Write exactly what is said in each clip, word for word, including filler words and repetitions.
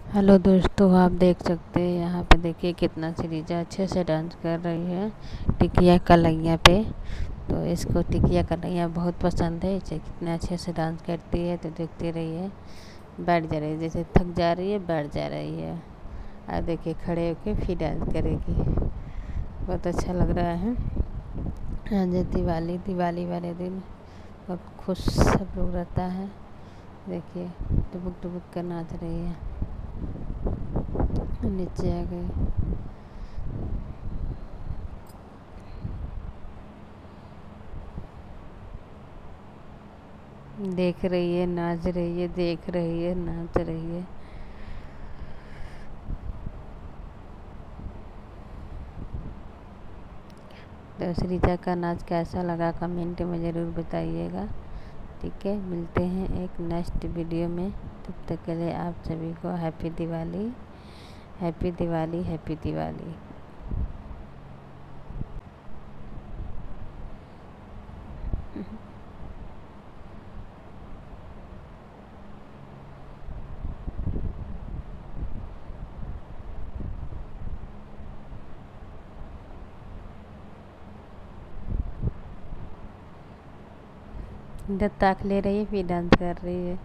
Hello दोस्तों, आप देख सकते हैं यहाँ पे देखिए कितना श्रीजा अच्छे से डांस कर रही है टिकिया कलैया पे। तो इसको टिकिया कलैया बहुत पसंद है। इसे कितने अच्छे से डांस करती है, तो देखते रहिए। बैठ जा रही है, जैसे थक जा रही है बैठ जा रही है। और देखिए खड़े होके फिर डांस करेगी। बहुत अच्छा लग रहा है। आज दिवाली दिवाली वाले दिन बहुत खुश सब लोग रहता है। देखिए टुबुक टुबुक कर नाच रही है। नीचे आ गई। देख रही है, नाच रही है, देख रही है, नाच रही है। तो श्रीजा का नाच कैसा लगा कमेंट में ज़रूर बताइएगा। ठीक है, मिलते हैं एक नेक्स्ट वीडियो में। तब तक के लिए आप सभी को happy Diwali, happy Diwali, happy Diwali. इधर ताक ले रही है फिर डांस कर रही है।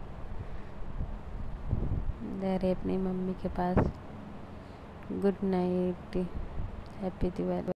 इधर है अपनी मम्मी के पास। Good night, happy Diwali.